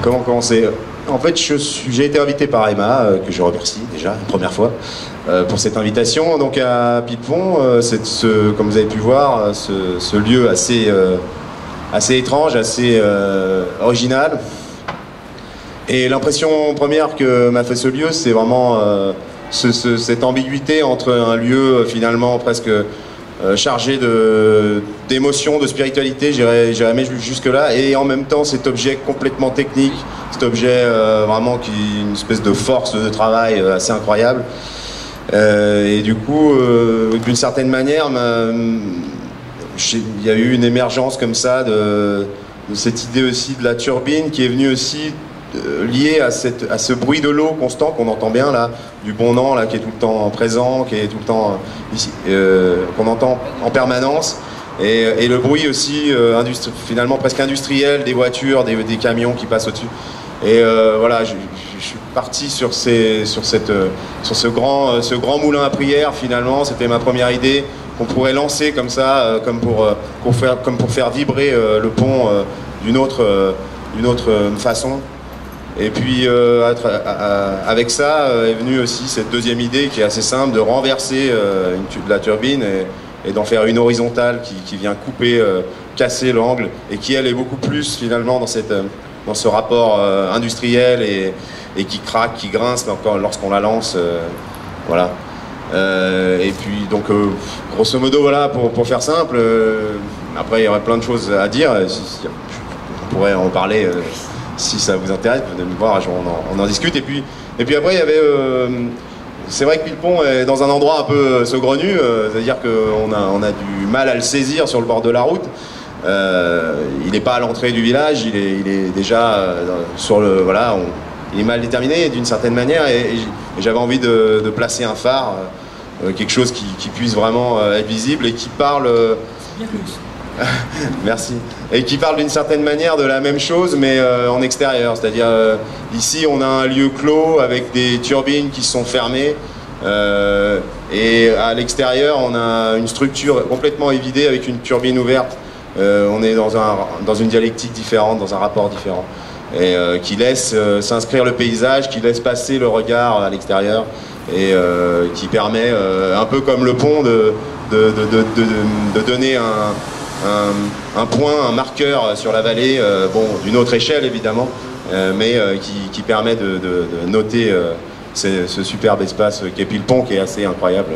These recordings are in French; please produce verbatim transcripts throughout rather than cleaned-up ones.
comment commencer? En fait, j'ai été invité par Emma, euh, que je remercie déjà une première fois, euh, pour cette invitation. Donc à Pillepont, euh, c'est ce, comme vous avez pu voir, ce, ce lieu assez, euh, assez étrange, assez euh, original. Et l'impression première que m'a fait ce lieu, c'est vraiment euh, ce, ce, cette ambiguïté entre un lieu finalement presque euh, chargé d'émotions, de, de spiritualité, j'irais même jusque-là, et en même temps cet objet complètement technique, cet objet euh, vraiment qui une espèce de force de travail euh, assez incroyable. Euh, et du coup, euh, d'une certaine manière, il y a eu une émergence comme ça de, de cette idée aussi de la turbine qui est venue aussi euh, liée à, cette, à ce bruit de l'eau constant qu'on entend bien là, du Bonnan là, qui est tout le temps présent, qui est tout le temps euh, ici, euh, qu'on entend en permanence. Et, et le bruit aussi, euh, finalement presque industriel, des voitures, des, des camions qui passent au-dessus. Et euh, voilà, je, je suis parti sur, ces, sur, cette, sur ce, grand, ce grand moulin à prière finalement. C'était ma première idée qu'on pourrait lancer comme ça, euh, comme, pour, euh, pour faire, comme pour faire vibrer euh, le pont euh, d'une autre, euh, d'une autre façon. Et puis euh, à, à, avec ça euh, est venue aussi cette deuxième idée qui est assez simple, de renverser euh, une, de la turbine et, et d'en faire une horizontale qui, qui vient couper, euh, casser l'angle et qui elle est beaucoup plus finalement dans, cette, dans ce rapport euh, industriel et, et qui craque, qui grince lorsqu'on la lance. Euh, voilà. Euh, et puis donc euh, grosso modo voilà pour, pour faire simple. Euh, après il y aurait plein de choses à dire. On pourrait en parler. Euh, Si ça vous intéresse, vous venez me voir, on en, on en discute. Et puis, et puis après, il y avait... Euh, c'est vrai que Pillepont est dans un endroit un peu saugrenu, euh, c'est-à-dire qu'on a, on a du mal à le saisir sur le bord de la route. Euh, il n'est pas à l'entrée du village, il est, il est déjà euh, sur le... Voilà, on, il est mal déterminé d'une certaine manière. Et, et j'avais envie de, de placer un phare, euh, quelque chose qui, qui puisse vraiment euh, être visible et qui parle... Euh, Merci. Et qui parle d'une certaine manière de la même chose, mais euh, en extérieur. C'est-à-dire, euh, ici, on a un lieu clos avec des turbines qui sont fermées. Euh, et à l'extérieur, on a une structure complètement évidée avec une turbine ouverte. Euh, on est dans, un, dans une dialectique différente, dans un rapport différent. Et euh, qui laisse euh, s'inscrire le paysage, qui laisse passer le regard à l'extérieur. Et euh, qui permet, euh, un peu comme le pont, de, de, de, de, de, de donner un... Un, un point, un marqueur sur la vallée, euh, bon, d'une autre échelle évidemment, euh, mais euh, qui, qui permet de, de, de noter euh, ce, ce superbe espace qu'est Pillepont, qui est assez incroyable.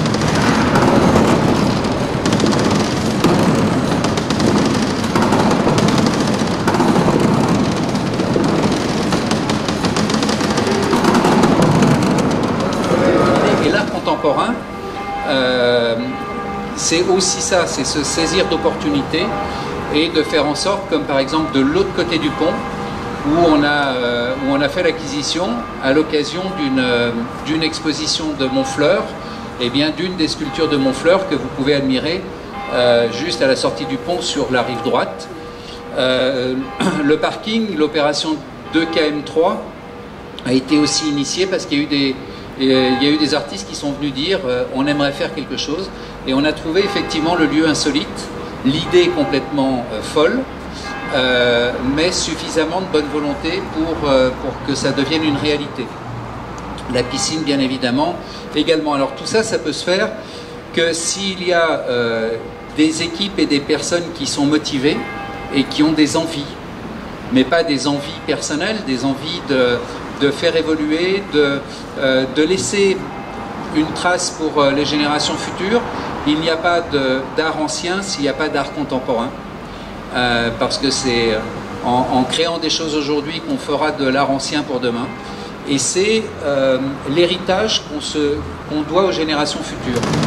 Et l'art contemporain, euh, c'est aussi ça, c'est se saisir d'opportunités et de faire en sorte, comme par exemple de l'autre côté du pont, où on a, euh, où on a fait l'acquisition à l'occasion d'une euh, d'une exposition de Montfleur, et bien d'une des sculptures de Montfleur que vous pouvez admirer euh, juste à la sortie du pont sur la rive droite. Euh, le parking, l'opération deux K M trois a été aussi initiée parce qu'il y a eu des Et il y a eu des artistes qui sont venus dire euh, on aimerait faire quelque chose, et on a trouvé effectivement le lieu insolite, l'idée complètement euh, folle, euh, mais suffisamment de bonne volonté pour, euh, pour que ça devienne une réalité. La piscine bien évidemment également. Alors tout ça, ça peut se faire que s'il y a euh, des équipes et des personnes qui sont motivées et qui ont des envies, mais pas des envies personnelles, des envies de... de faire évoluer, de, euh, de laisser une trace pour euh, les générations futures. Il n'y a pas d'art ancien s'il n'y a pas d'art contemporain, euh, parce que c'est en, en créant des choses aujourd'hui qu'on fera de l'art ancien pour demain, et c'est euh, l'héritage qu'on se, qu'on doit aux générations futures.